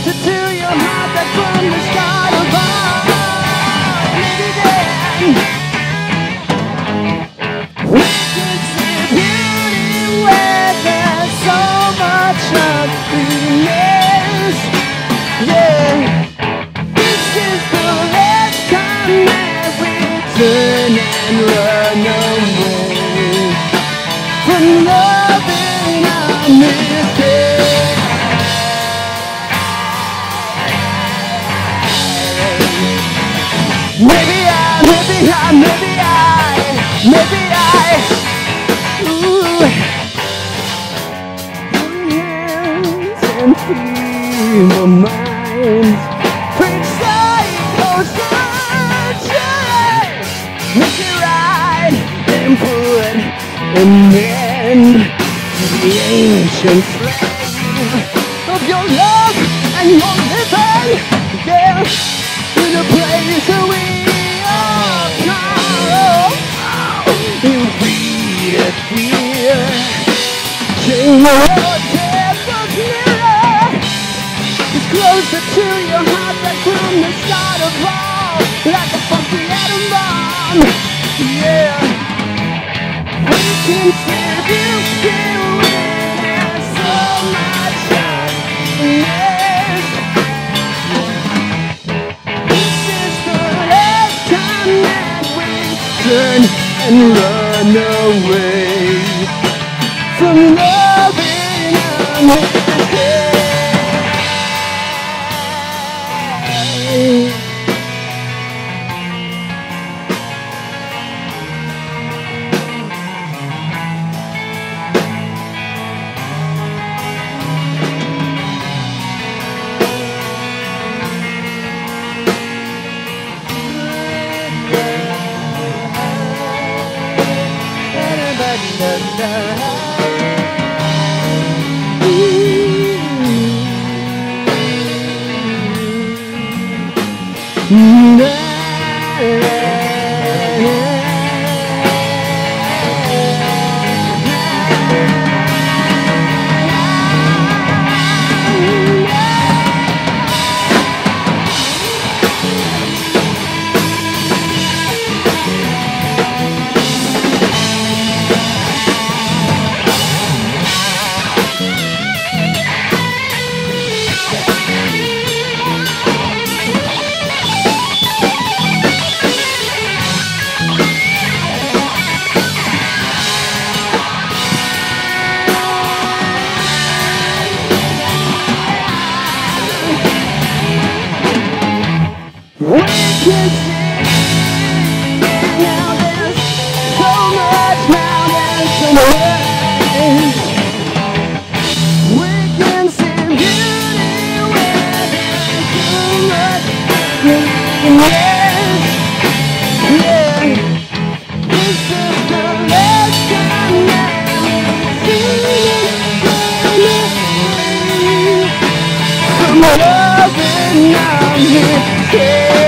closer to your heart than from the start of all. Maybe then we can see beauty where there's so much ugliness. Yeah, this is the last time that we turn and run away from loving our mistakes. Maybe I, ooh, hands and feeble minds, preach psychosurgery, make it right and put an end to the ancient slave of your love and your living. Yeah, to the place where we all come. You feed it fear. Change your devil's mirror. It's closer to your heart than from the start of all. Like a funky atom bomb. Yeah, we can save you still when there's so much darkness. This is the last time that we turn and run away from loving our mistakes. We can sing now, there's so much now, there's so much. We can see beauty where there's so much darkness. Yeah, this is the last time that we've seen it from loving our mistakes.